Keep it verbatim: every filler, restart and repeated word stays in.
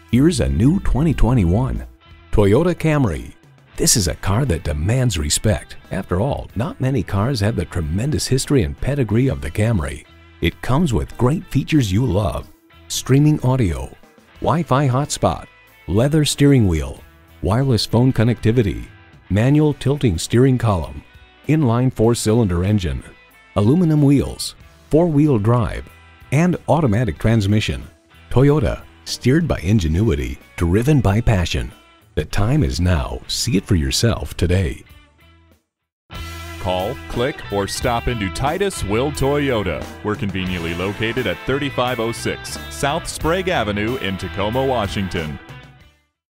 Here's a new twenty twenty-one Toyota Camry. This is a car that demands respect. After all, not many cars have the tremendous history and pedigree of the Camry. It comes with great features you love: streaming audio, Wi-Fi hotspot, leather steering wheel, wireless phone connectivity, manual tilting steering column, inline four-cylinder engine, aluminum wheels, four-wheel drive, and automatic transmission. Toyota, steered by ingenuity, driven by passion. The time is now. See it for yourself today. Call, click, or stop into Titus Will Toyota. We're conveniently located at thirty-five oh six South Sprague Avenue in Tacoma, Washington.